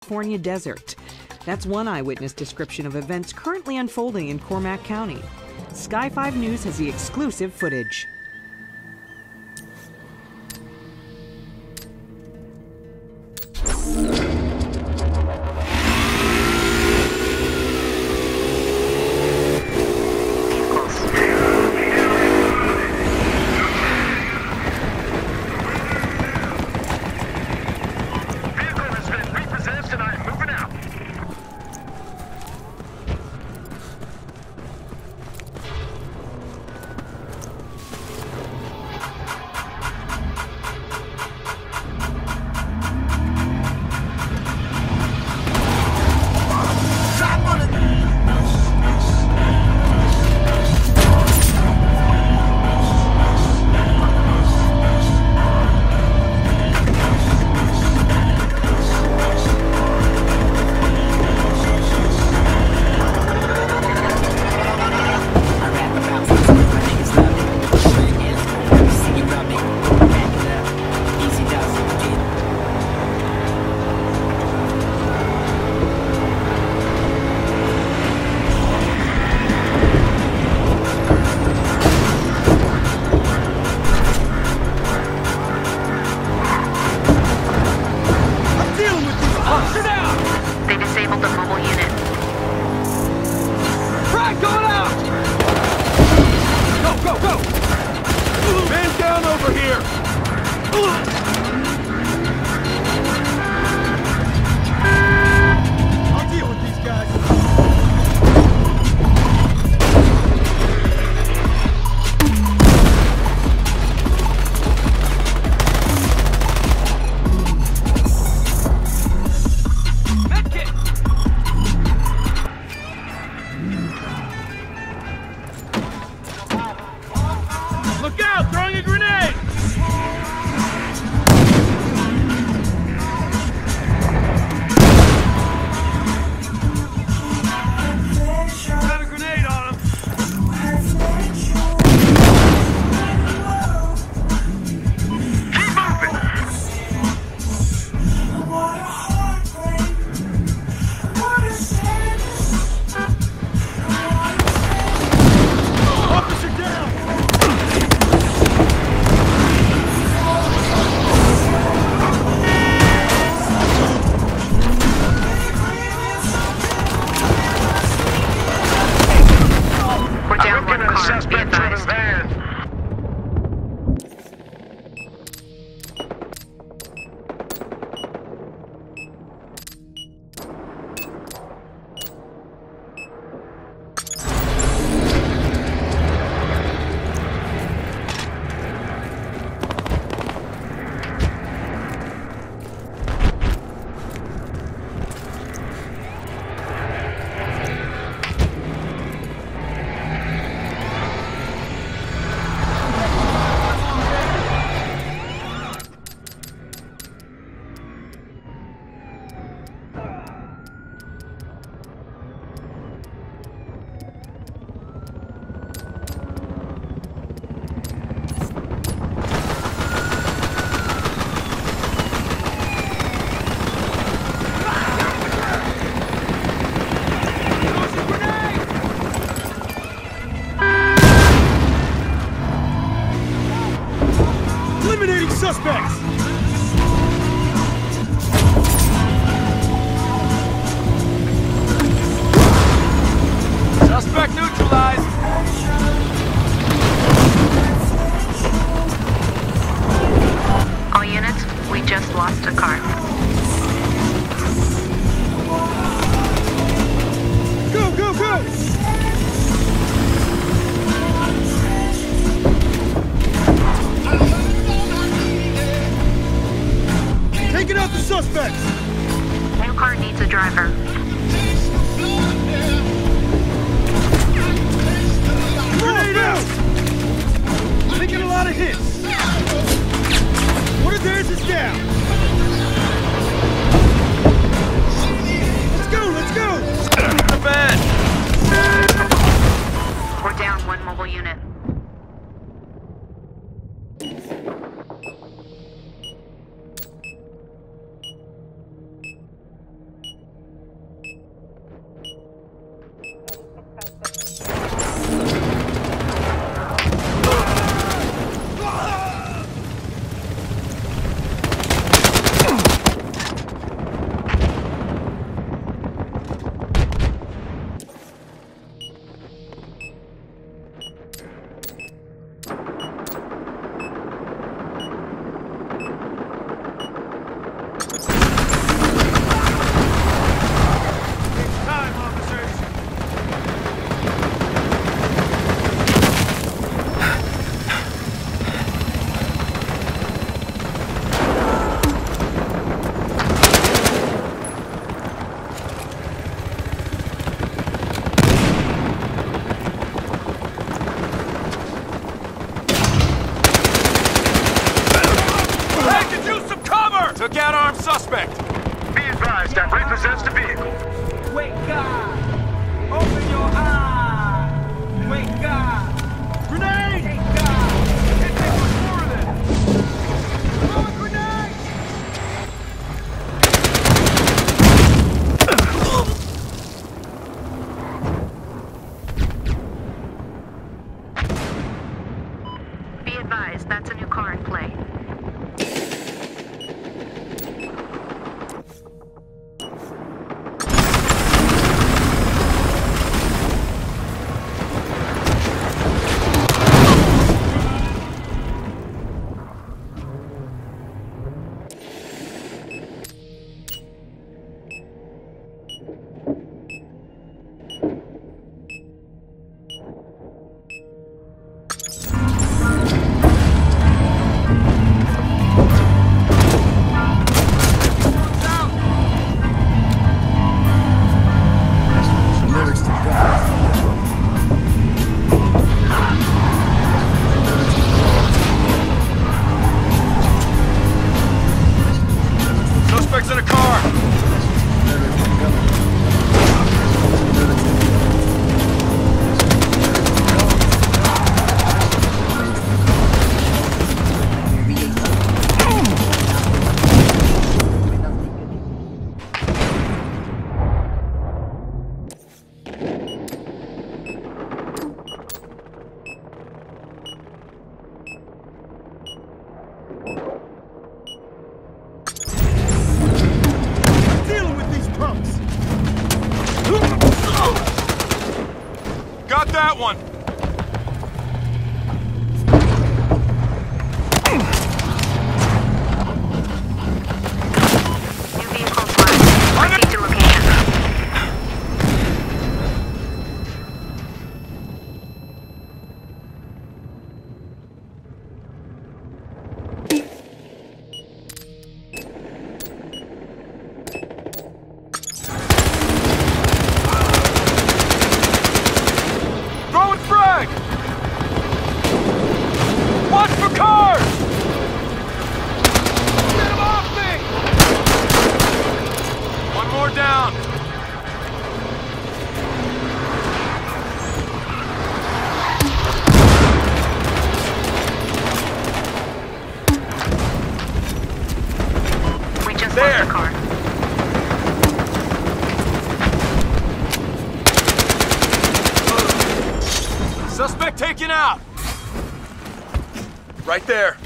California desert. That's one eyewitness description of events currently unfolding in Cormac County. Sky 5 News has the exclusive footage. Suspects! Suspect neutralized! All units, we just lost a car. Go, go, go! Taking out the suspects! New car needs a driver. Grenade out! Taking a lot of hits. One of theirs is down. Let's go, let's go! The bed! We're down one mobile unit. Possess the vehicle. Wake up! Open your eyes! Wake up! Grenade! Wake up! Can't take much more of this. Throw a grenade! Be advised, that's a new car in play. Suspects in a car. Dealing with these punks! Got that one. New vehicle flagged. Proceed to location. Throwing frag. Watch for cars. Get him off me. One more down. We just There. left the car. Suspect taken out. Right there.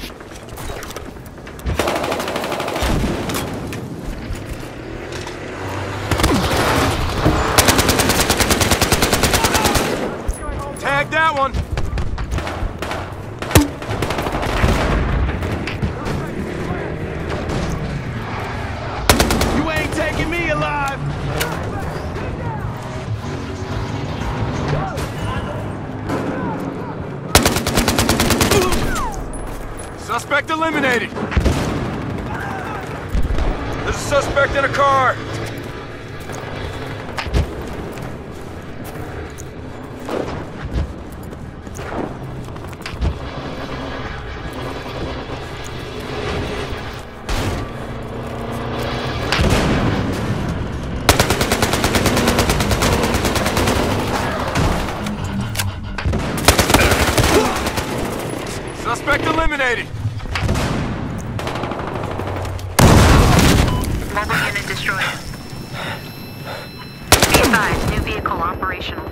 Tag that one. You ain't taking me alive! Suspect eliminated. There's a suspect in a car. Suspect eliminated. Mobile unit destroyed. Be advised, new vehicle operational.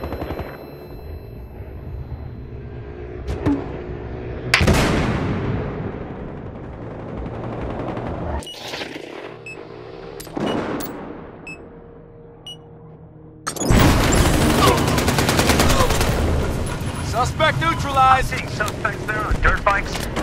Suspect neutralized. Seeing suspects there on dirt bikes.